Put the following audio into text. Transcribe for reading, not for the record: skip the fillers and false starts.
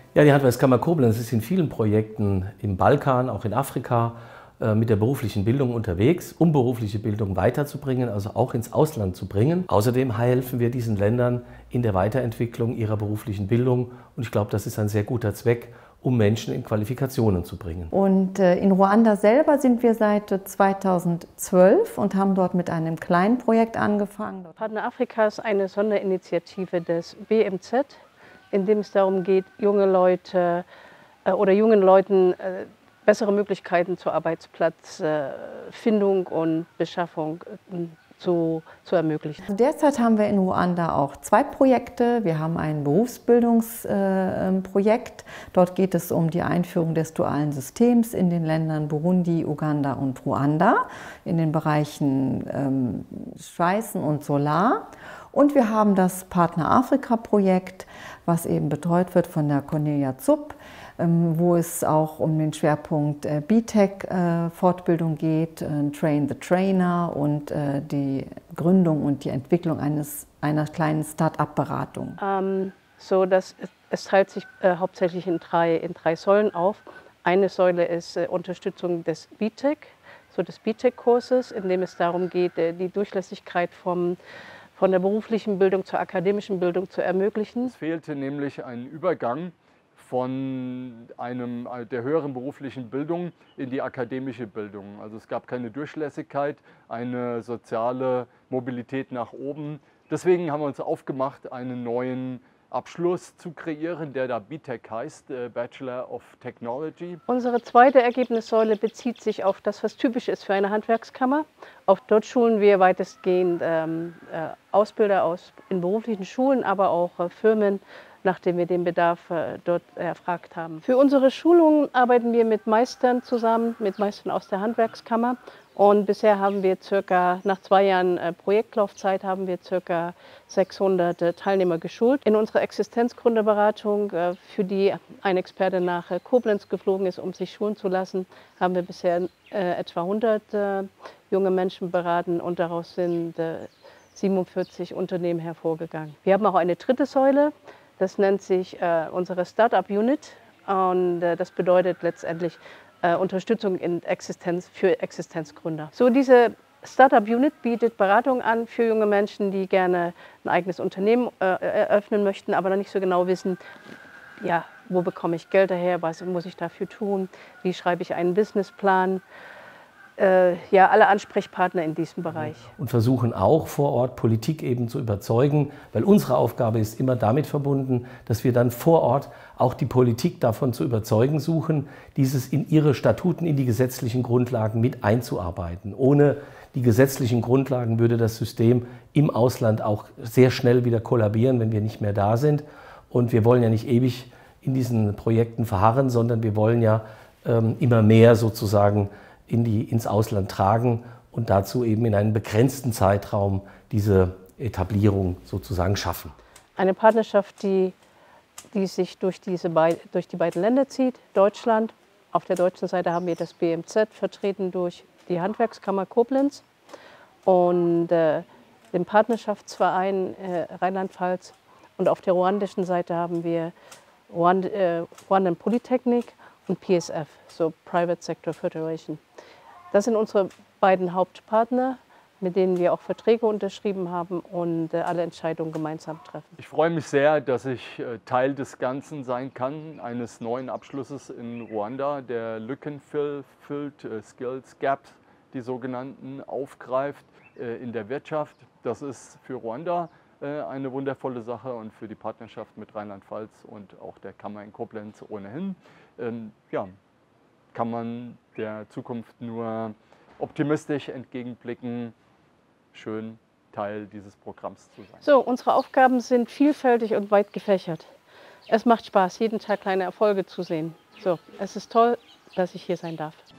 Ja, die Handwerkskammer Koblenz ist in vielen Projekten im Balkan, auch in Afrika, mit der beruflichen Bildung unterwegs, um berufliche Bildung weiterzubringen, also auch ins Ausland zu bringen. Außerdem helfen wir diesen Ländern in der Weiterentwicklung ihrer beruflichen Bildung und ich glaube, das ist ein sehr guter Zweck, um Menschen in Qualifikationen zu bringen. Und in Ruanda selber sind wir seit 2012 und haben dort mit einem kleinen Projekt angefangen. Partner Afrika ist eine Sonderinitiative des BMZ, in dem es darum geht, junge Leute oder jungen Leuten bessere Möglichkeiten zur Arbeitsplatzfindung und Beschaffung zu ermöglichen. Derzeit haben wir in Ruanda auch 2 Projekte. Wir haben ein Berufsbildungsprojekt. Dort geht es um die Einführung des dualen Systems in den Ländern Burundi, Uganda und Ruanda in den Bereichen Schweißen und Solar. Und wir haben das Partner Afrika Projekt, was eben betreut wird von der Cornelia Zupp, wo es auch um den Schwerpunkt BTech-Fortbildung geht, Train the Trainer und die Gründung und die Entwicklung einer kleinen Start-up-Beratung. Es teilt sich hauptsächlich in drei Säulen auf. Eine Säule ist Unterstützung des BTech, des BTech-Kurses, in dem es darum geht, die Durchlässigkeit von der beruflichen Bildung zur akademischen Bildung zu ermöglichen. Es fehlte nämlich ein Übergang von der höheren beruflichen Bildung in die akademische Bildung. Also es gab keine Durchlässigkeit, eine soziale Mobilität nach oben. Deswegen haben wir uns aufgemacht, einen neuen Abschluss zu kreieren, der da BTech heißt, Bachelor of Technology. Unsere zweite Ergebnissäule bezieht sich auf das, was typisch ist für eine Handwerkskammer. Auch dort schulen wir weitestgehend Ausbilder in beruflichen Schulen, aber auch Firmen, nachdem wir den Bedarf dort erfragt haben. Für unsere Schulungen arbeiten wir mit Meistern zusammen, mit Meistern aus der Handwerkskammer. Und bisher haben wir nach 2 Jahren Projektlaufzeit, haben wir ca. 600 Teilnehmer geschult. In unserer Existenzgründerberatung, für die ein Experte nach Koblenz geflogen ist, um sich schulen zu lassen, haben wir bisher etwa 100 junge Menschen beraten und daraus sind 47 Unternehmen hervorgegangen. Wir haben auch eine dritte Säule. Das nennt sich unsere Startup-Unit und das bedeutet letztendlich Unterstützung für Existenzgründer. So, diese Startup-Unit bietet Beratung an für junge Menschen, die gerne ein eigenes Unternehmen eröffnen möchten, aber noch nicht so genau wissen, ja, wo bekomme ich Geld daher, was muss ich dafür tun, wie schreibe ich einen Businessplan. Ja, alle Ansprechpartner in diesem Bereich. Und versuchen auch vor Ort Politik eben zu überzeugen, weil unsere Aufgabe ist immer damit verbunden, dass wir dann vor Ort auch die Politik davon zu überzeugen suchen, dieses in ihre Statuten, in die gesetzlichen Grundlagen mit einzuarbeiten. Ohne die gesetzlichen Grundlagen würde das System im Ausland auch sehr schnell wieder kollabieren, wenn wir nicht mehr da sind. Und wir wollen ja nicht ewig in diesen Projekten verharren, sondern wir wollen ja immer mehr sozusagen ins Ausland tragen und dazu eben in einem begrenzten Zeitraum diese Etablierung sozusagen schaffen. Eine Partnerschaft, die sich durch die beiden Länder zieht. Deutschland, auf der deutschen Seite haben wir das BMZ, vertreten durch die Handwerkskammer Koblenz und den Partnerschaftsverein Rheinland-Pfalz. Und auf der ruandischen Seite haben wir Rwandan Polytechnic und PSF, so Private Sector Federation. Das sind unsere beiden Hauptpartner, mit denen wir auch Verträge unterschrieben haben und alle Entscheidungen gemeinsam treffen. Ich freue mich sehr, dass ich Teil des Ganzen sein kann, eines neuen Abschlusses in Ruanda, der Lücken füllt, Skills Gaps, die sogenannten, aufgreift in der Wirtschaft. Das ist für Ruanda eine wundervolle Sache und für die Partnerschaft mit Rheinland-Pfalz und auch der Kammer in Koblenz ohnehin. Ja, kann man der Zukunft nur optimistisch entgegenblicken. Schön, Teil dieses Programms zu sein. So, unsere Aufgaben sind vielfältig und weit gefächert. Es macht Spaß, jeden Tag kleine Erfolge zu sehen. So, es ist toll, dass ich hier sein darf.